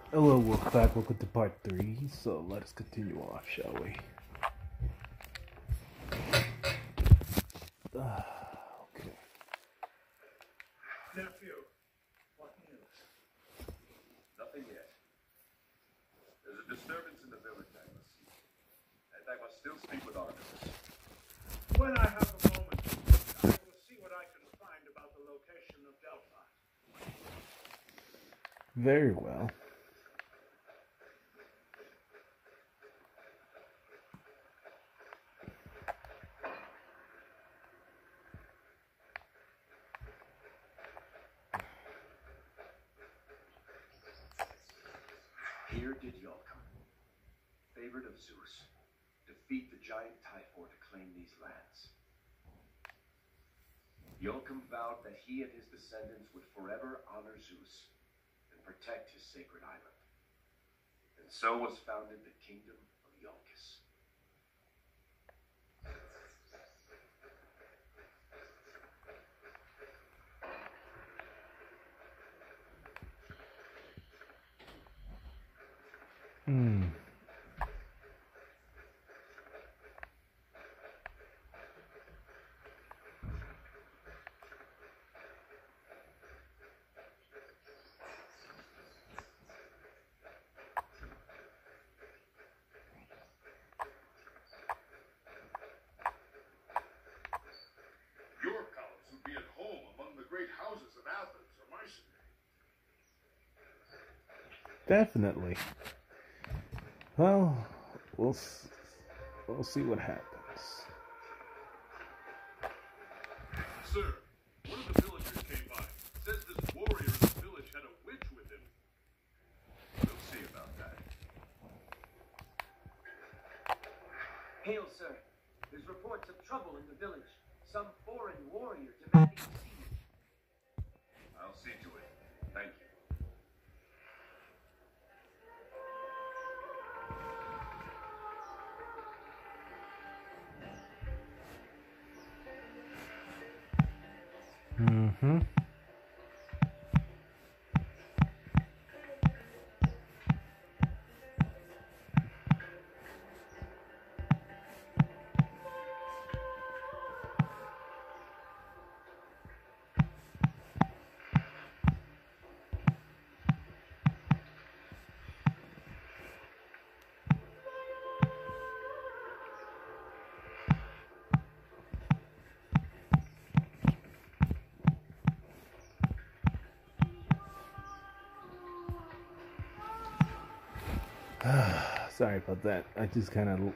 Hello, welcome back. Welcome to part 3. So let us continue off, shall we? Okay. Nephew, what news? Nothing yet. There's a disturbance in the village I must see. And I must still speak with Argonauts. When I have a moment, I will see what I can find about the location of Delphi. Very well. Here did Yalcum, favored of Zeus, defeat the giant Typhor to claim these lands. Yalcum vowed that he and his descendants would forever honor Zeus and protect his sacred island. And so was founded the kingdom of Iolcus. Your palace would be at home among the great houses of Athens or Mycenae. Definitely. Well, we'll see what happens. Sir, one of the villagers came by. Says this warrior in the village had a witch with him. We'll see about that. Hail, sir. There's reports of trouble in the village. Some foreign warrior demanding siege. I'll see to it. Thank you. Mm-hmm. Sorry about that. I just kind of...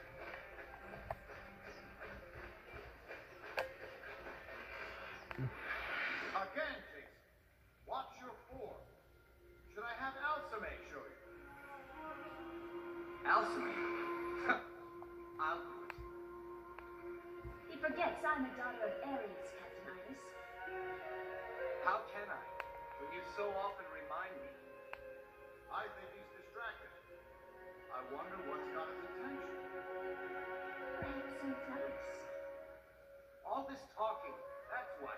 Again, Jason. Watch your form. Should I have Alcime show you? Alcime? I'll do it. He forgets I'm a daughter of Ares, Captain Iris. How can I? When you so often remind me. I think he's distracted. I wonder what's got his attention. Perhaps he'll tell us. All this talking, that's why.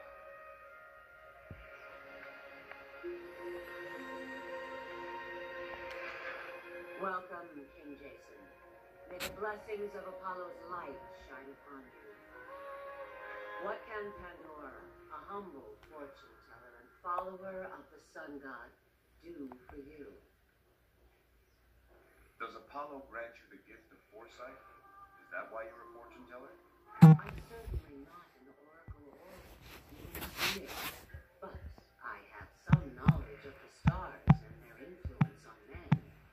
Welcome, King Jason. May the blessings of Apollo's light shine upon you. What can Pandora, a humble fortune teller and follower of the sun god, do for you? Does Apollo grant you the gift of foresight? Is that why you're a fortune teller? I'm certainly not an oracle or even seer, but I have some knowledge of the stars and their influence on men.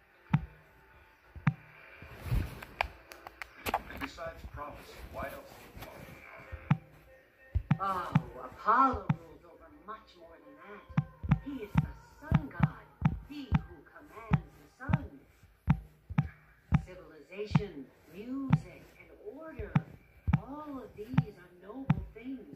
And besides prophecy, why else do you follow Apollo? Oh, Apollo rules over much more than that. He is the sun god, he who commands the sun. Civilization, music, and order, all of these are noble things.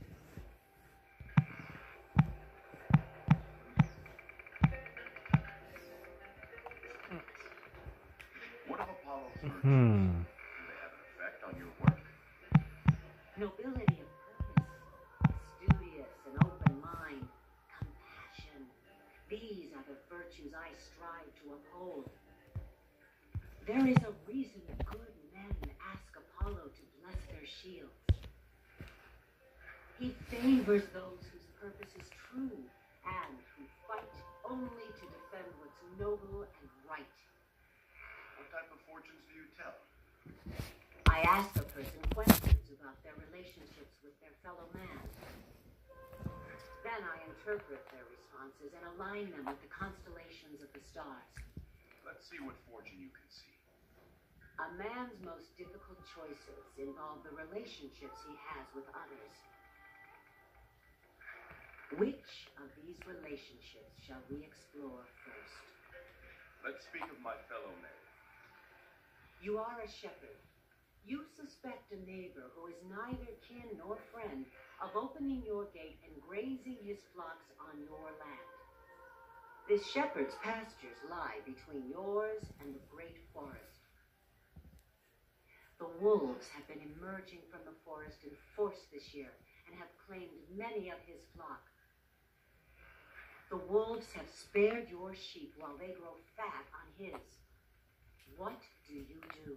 What of Apollo's virtues? Hmm. Do they have an effect on your work? Nobility of purpose, studious and open mind, compassion. These are the virtues virtues I strive to uphold. There is a reason good men ask Apollo to bless their shields. He favors those whose purpose is true and who fight only to defend what's noble and right. What type of fortunes do you tell? I ask a person questions about their relationships with their fellow man. Then I interpret their responses and align them with the constellations of the stars. Let's see what fortune you can see. A man's most difficult choices involve the relationships he has with others. Which of these relationships shall we explore first? Let's speak of my fellow men. You are a shepherd. You suspect a neighbor who is neither kin nor friend of opening your gate and grazing his flocks on your land. This shepherd's pastures lie between yours and the great forest. The wolves have been emerging from the forest in force this year and have claimed many of his flock. The wolves have spared your sheep while they grow fat on his. What do you do?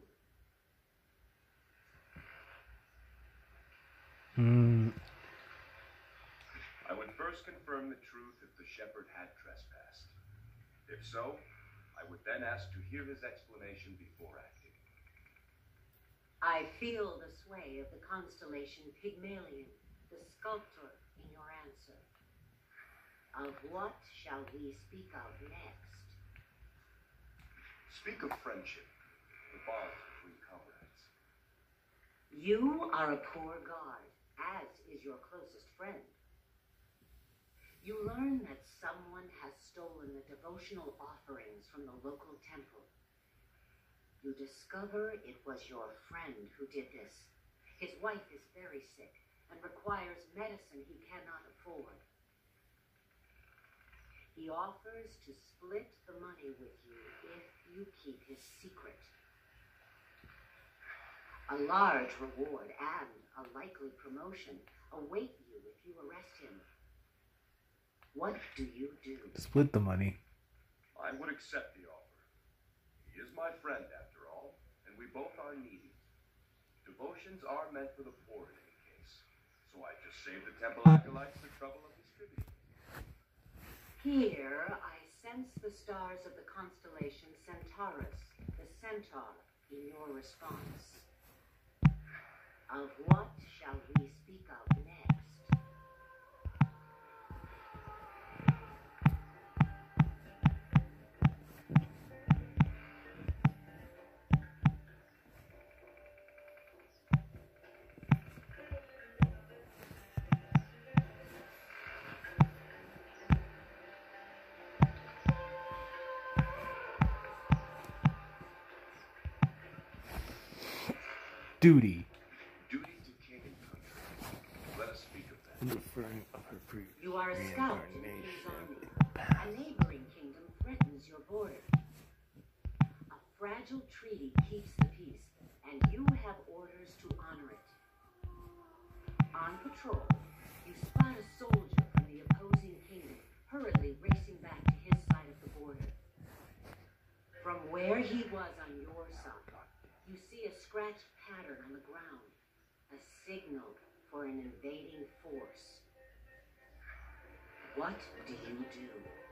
I would first confirm the truth if the shepherd had trespassed. If so, I would then ask to hear his explanation before acting. I feel the sway of the constellation Pygmalion, the sculptor, in your answer. Of what shall we speak of next? Speak of friendship, the bond between comrades. You are a poor guard, as is your closest friend. You learn that someone has stolen the devotional offerings from the local temple. You discover it was your friend who did this. His wife is very sick and requires medicine he cannot afford. He offers to split the money with you if you keep his secret. A large reward and a likely promotion await you if you arrest him. What do you do? Split the money. I would accept the offer. He is my friend, after all, and we both are needy. Devotions are meant for the poor in any case, so I just save the temple acolytes the trouble of distributing. Here, I sense the stars of the constellation Centaurus, the centaur, in your response. Of what shall we speak of next? Duty. Duty to king and country. Let us speak of that. Referring of her previous You are a scout in the king's reincarnation army. in the past. A neighboring kingdom threatens your border. A fragile treaty keeps the peace, and you have orders to honor it. On patrol, you spot a soldier from the opposing kingdom hurriedly racing back to his side of the border. From where he was on your side, you see a scratched pattern on the ground, a signal for an invading force. What do you do?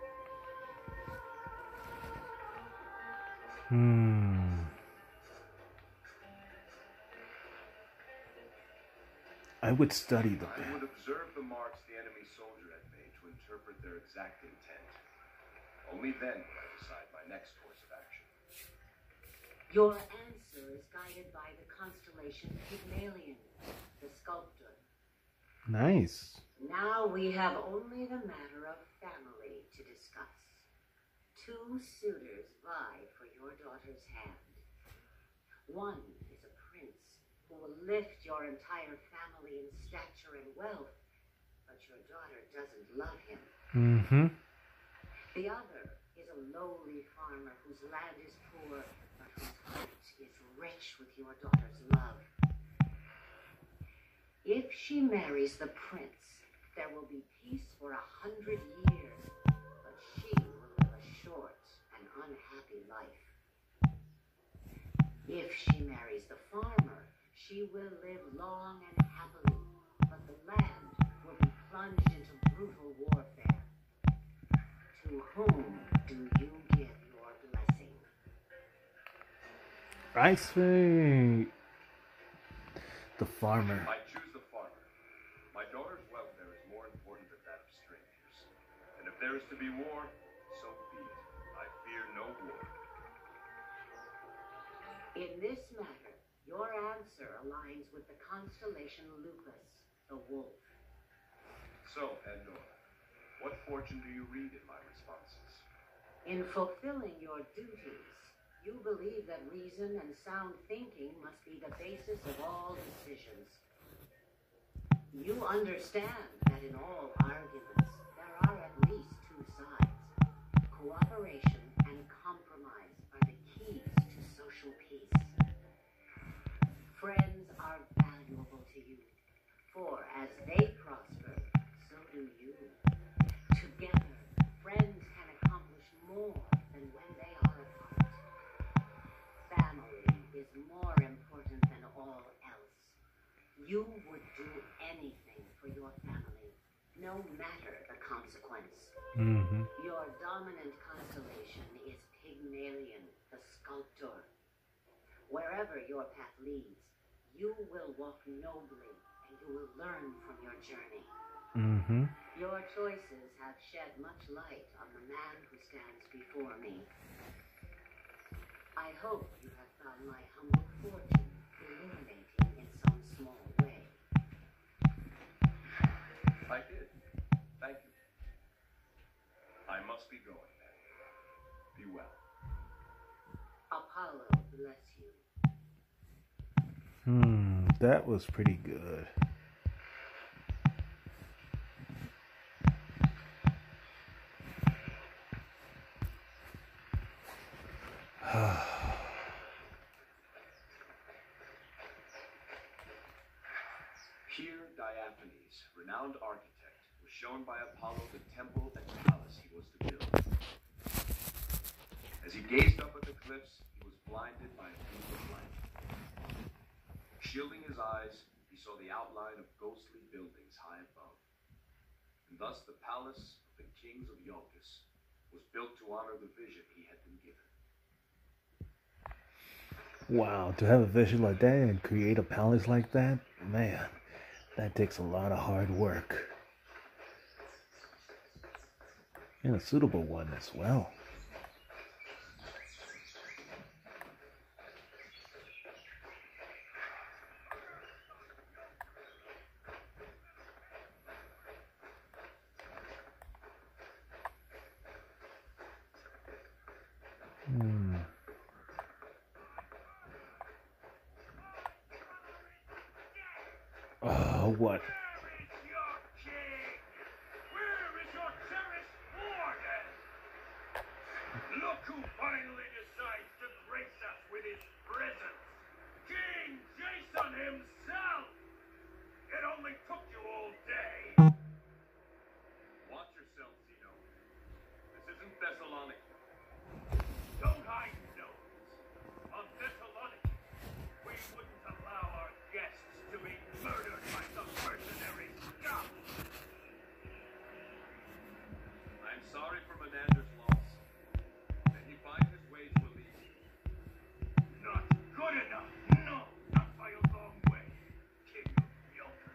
I would study the I map. would observe the marks the enemy soldier had made to interpret their exact intent. Only then would I decide my next course of action. Your answer is guided by the constellation Pygmalion, the sculptor. Nice. Now we have only the matter of family to discuss. Two suitors vie for your daughter's hand. One is a prince who will lift your entire family in stature and wealth, but your daughter doesn't love him. The other is a lowly farmer whose land is poor, but whose heart is rich with your daughter's love. If she marries the prince, there will be peace for 100 years, but she will live a short life. If she marries the farmer, she will live long and happily, but the land will be plunged into brutal warfare. To whom do you give your blessing? I say the farmer. I choose the farmer. My daughter's welfare is more important than that of strangers. And if there is to be war, so be it. I fear no war. In this matter, your answer aligns with the constellation Lupus, the wolf. So, Pandora, what fortune do you read in my responses? In fulfilling your duties, you believe that reason and sound thinking must be the basis of all decisions. You understand that in all arguments, there are at least two sides. Cooperation and compromise are the keys to social peace. Friends are valuable to you, for as they prosper, so do you. Together, friends can accomplish more than when they are apart. Family is more important than all else. You would do anything for your family, no matter the consequence. Mm-hmm. Your dominant constellation is Pygmalion, the sculptor. Wherever your path leads, you will walk nobly and you will learn from your journey. Mm-hmm. Your choices have shed much light on the man who stands before me. I hope you have found my humble fortune illuminating in some small way. I did. Thank you. I must be going then. Be well. Apollo bless you. That was pretty good. Here, Diaphanes, renowned architect, was shown by Apollo the temple and palace he was to build. As he gazed up at the cliffs, he was blinded by a beam of light. Shielding his eyes, he saw the outline of ghostly buildings high above. And thus the palace of the kings of Iolcus was built to honor the vision he had been given. Wow, to have a vision like that and create a palace like that, man, that takes a lot of hard work. And a suitable one as well. Oh, what? Where is your king? Where is your cherished warden? Look who finally decides to grace us with his presence. King Jason himself! It only took you all day. Watch yourself, Zeno. This isn't Thessaloniki. Don't I know it? On Thessaloniki, we wouldn't allow our guests to be murdered by some mercenary scum. I'm sorry for Menander's loss. May he find his way to Elysium. Not good enough. No, not by a long way, King of Iolcus.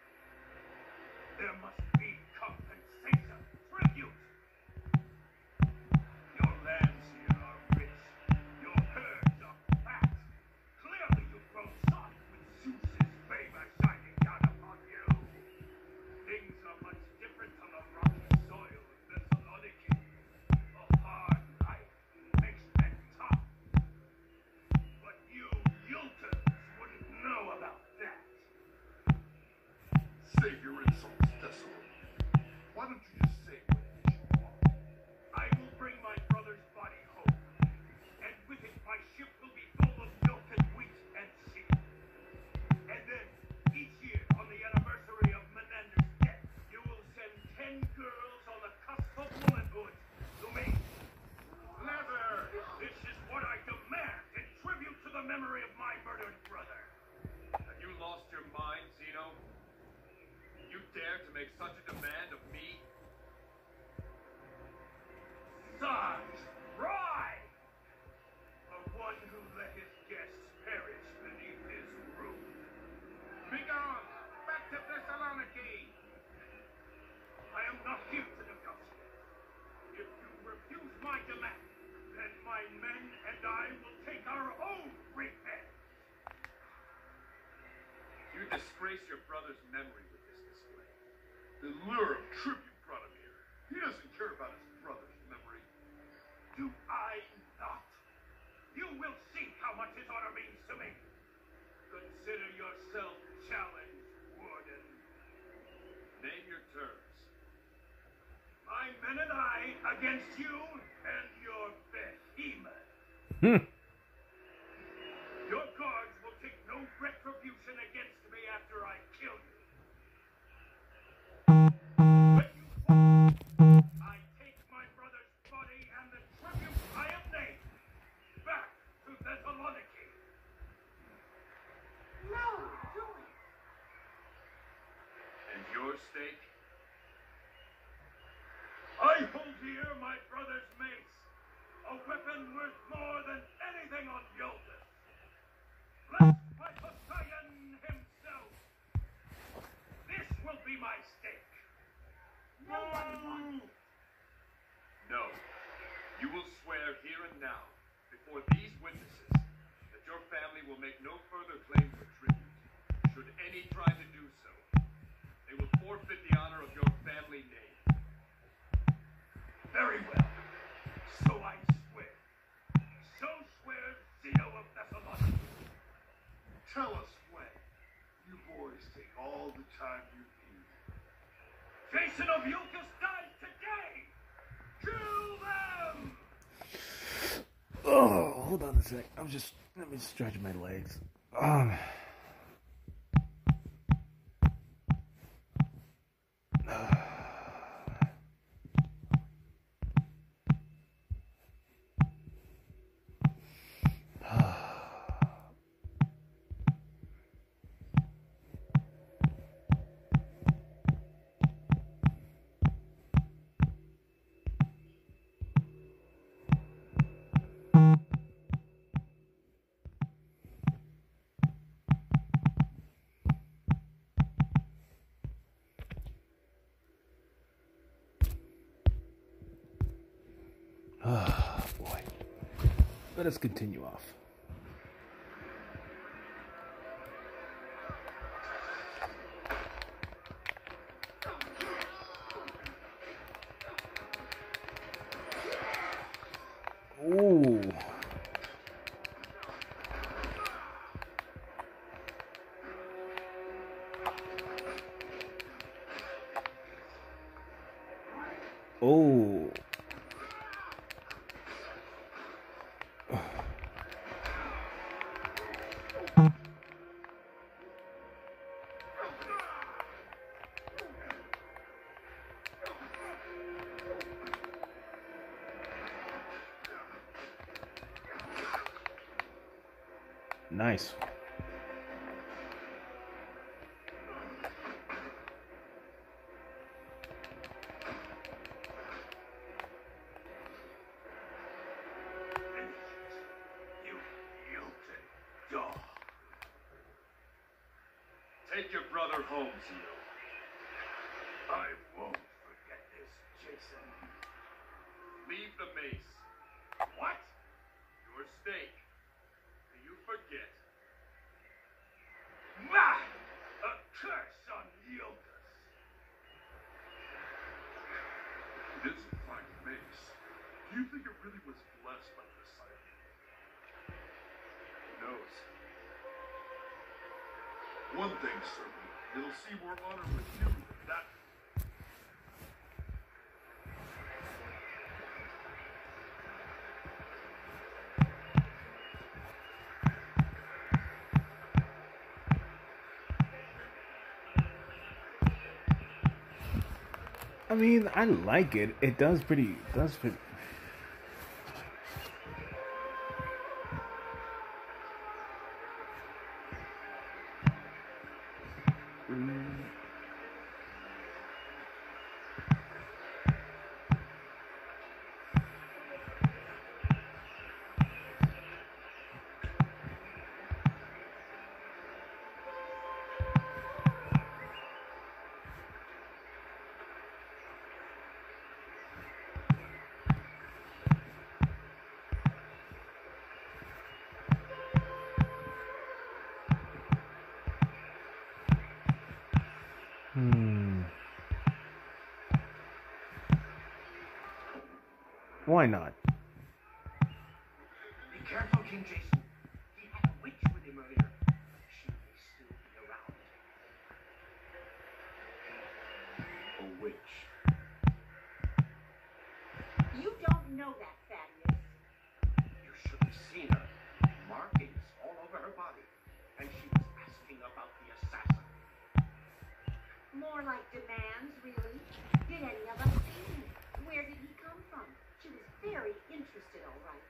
There must be compensation, tribute. disgrace your brother's memory with this display. The lure of tribute brought him here. He doesn't care about his brother's memory. Do I not? You will see how much his honor means to me. Consider yourself challenged, Warden. Name your terms. My men and I against you and your behemoth. Your guards will take no retribution against me after I kill you. When you fall, I take my brother's body and the tribute I have named back to Thessaloniki. No, do it. And your stake? I hold here my brother's mace, a weapon worth more than anything on Yolden. Blessed by Poseidon himself. This will be my stake. No one wants it. No. You will swear here and now, before these witnesses, that your family will make no further claim for tribute. Should any try to do so, they will forfeit the honor of your family name. Very well. So I swear. So swears Zeno of Thessaloniki. Tell us when. You boys take all the time you need. Jason of Eucas died today! Kill them! Oh, hold on a sec. Let me stretch my legs. Oh, boy. Let us continue off. Ooh. Oh. Nice. You guilty dog. Take your brother home, Zeno. I won't forget this, Jason. Leave the mace. What? Your stake. Do you forget? Ah! A curse on Eucas. It is a fine mace. Do you think it really was blessed by the disciple? Who knows? One thing certain, it'll see more honor with you than that. I mean, I like it. It does pretty. Why not? Be careful, King Jason. He had a witch with him earlier. She may still be around. A witch. You don't know that, Thaddeus. You should have seen her. Markings all over her body. And she was asking about the assassin. More like demands, really. Did any of us see him? Where did he come from? She was very interested, all right.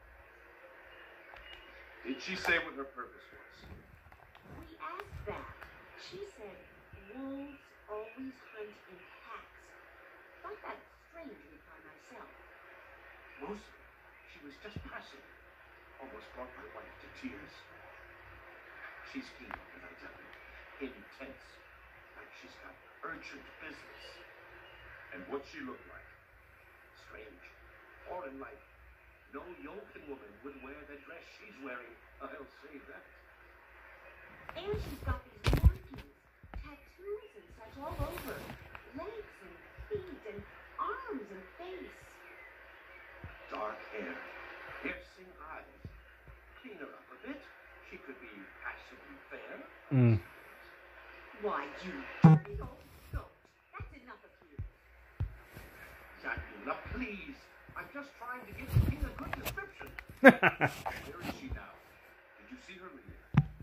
Did she say what her purpose was? We asked that. She said wolves always hunt in packs. Thought that strangely by myself. Mostly, she was just passive. Almost brought my wife to tears. She's keen, as I tell you. Intense. Like she's got urgent business. And what'd she look like? Strange. Foreign-like. No Yokin woman would wear the dress she's wearing. I'll say that. And she's got these markings, tattoos and such all over. Legs and feet and arms and face. Dark hair. Piercing eyes. Clean her up a bit. She could be passably fair. Why, you dirty old goat. That's enough of you. Dracula, please. I'm just trying to give the king a good description. Where is she now? Did you see her leave?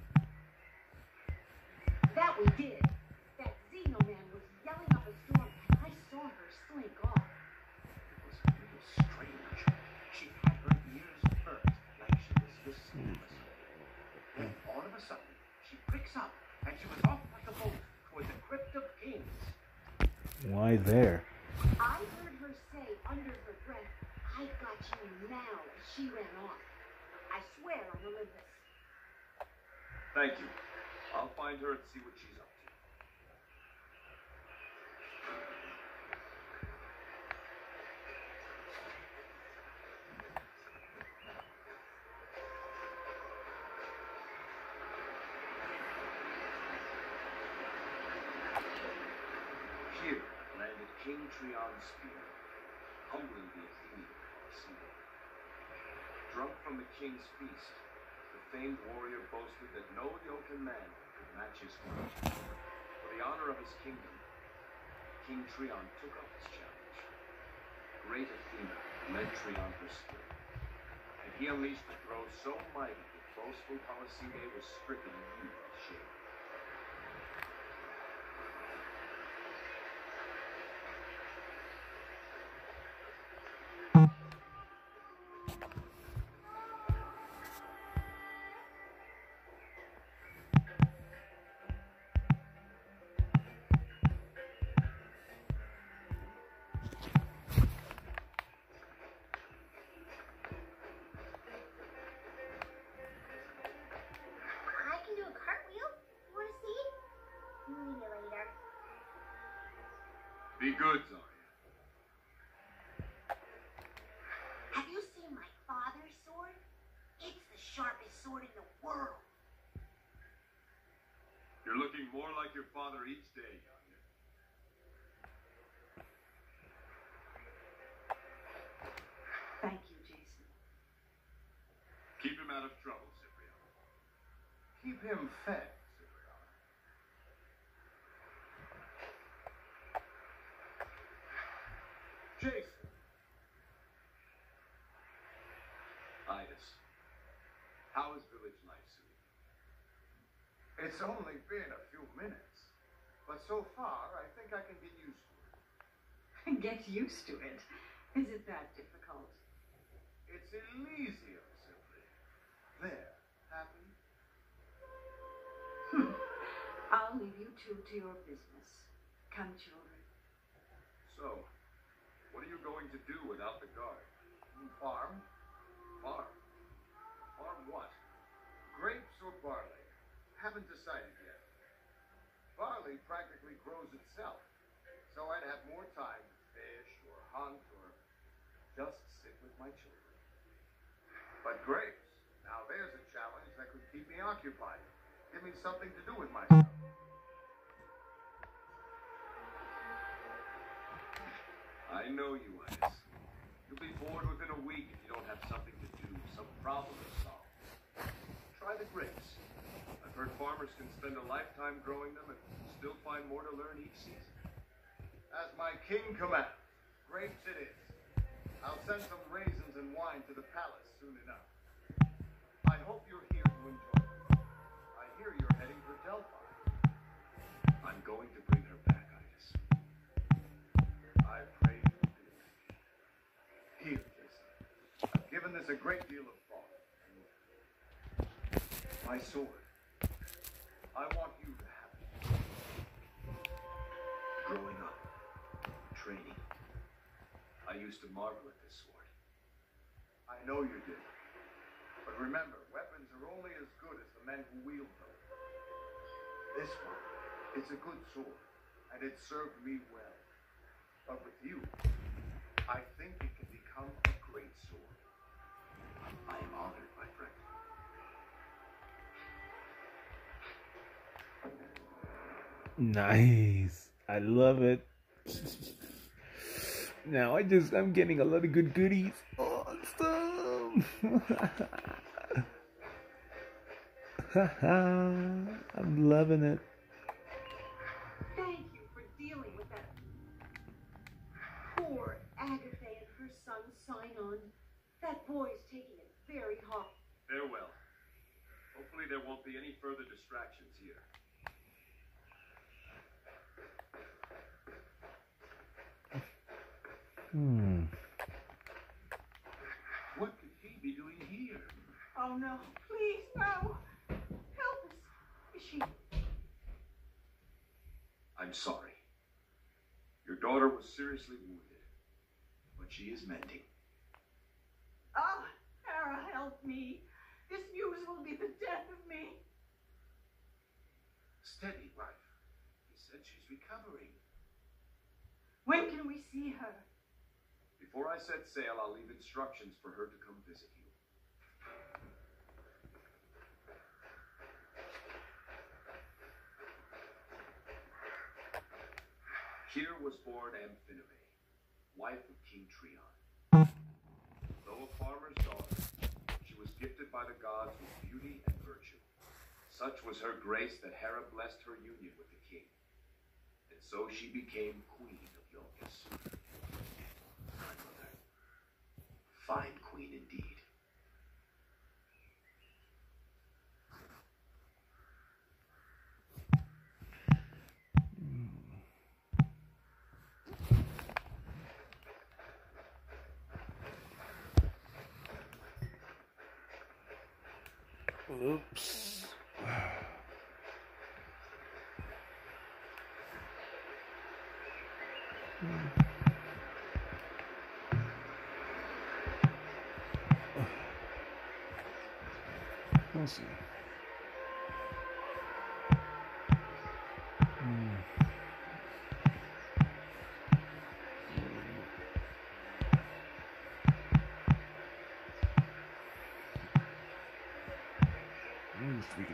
That we did. That Xeno man was yelling up a storm, and I saw her slink off. It was a little strange. She had her ears perked like she was listening to us. Then all of a sudden, she pricks up, and she was off like a bolt toward the crypt of kings. Why there? I heard her say under her breath, "I got you now," as she ran off. I swear on Olympus. Thank you. I'll find her and see what she's up to. Here landed King Trion's spear, humbling the Athenian Colosseum. Drunk from the king's feast, the famed warrior boasted that no Yokin man could match his courage. For the honor of his kingdom, King Trion took up his challenge. Great Athena led Trion her skill, and he unleashed a throw so mighty that boastful Colossae was stricken mute with shame. I can do a cartwheel. You want to see? Maybe later. Be good, Zarya. Have you seen my father's sword? It's the sharpest sword in the world. You're looking more like your father each day, Yanya. Thank you, Jason. Keep him out of trouble, Cyprian. Keep him fed, Cyprian. Jason. Idas, how is village life suiting? It's only been a few minutes, but so far I think I can get used to it. Get used to it. Is it that difficult? It's Elysium, simply. There, happy? I'll leave you two to your business. Come, children. So, what are you going to do without the guard? Farm? Farm? Farm what? Grapes or barley? Haven't decided yet. Barley practically grows itself, so I'd have more time to fish or hunt or just sit with my children. But grapes, now there's a challenge that could keep me occupied. Give me something to do with myself. I know you, Idas. You You'll be bored within a week if you don't have something to do, some problem to solve. Try the grapes. I've heard farmers can spend a lifetime growing them and still find more to learn each season. As my king commands, grapes it is. I'll send some raisins and wine to the palace soon enough. I hope you're here to enjoy it. I hear you're heading for Delphi. I'm going to bring her back, Itis. I pray you do. Here, Jason. I've given this a great deal of thought. My sword. I want you to have it. Growing up, training, I used to marvel at this sword. I know you did. But remember, weapons are only as good as the men who wield them. This one, it's a good sword, and it served me well. But with you, I think it can become a great sword. I am honored, my friend. Nice. I love it. Now I'm getting a lot of good goodies. Awesome. I'm loving it. Thank you for dealing with that poor Agatha and her son Sinon. That boy's taking it very hard. Farewell. Hopefully there won't be any further distractions here. What could he be doing here? Oh no, please, no. Help us. Is she... I'm sorry. Your daughter was seriously wounded, but she is mending. Oh, Tara, help me. This news will be the death of me. Steady, wife. He said she's recovering. When can we see her? Before I set sail, I'll leave instructions for her to come visit you. Here was born Amphinome, wife of King Trion. Though a farmer's daughter, she was gifted by the gods with beauty and virtue. Such was her grace that Hera blessed her union with the king. And so she became queen of Iolcus. My mother, fine queen indeed. Oops. Let's see. Freaking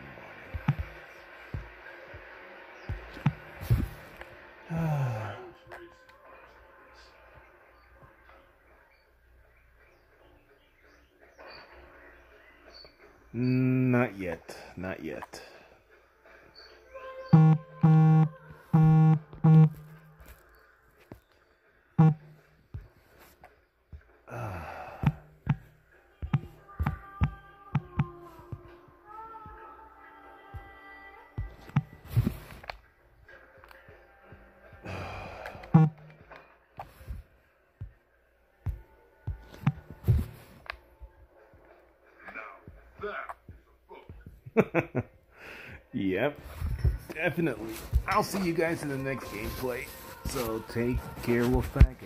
Not yet. Not yet. Yep, definitely. I'll see you guys in the next gameplay. So take care, Wolfpack.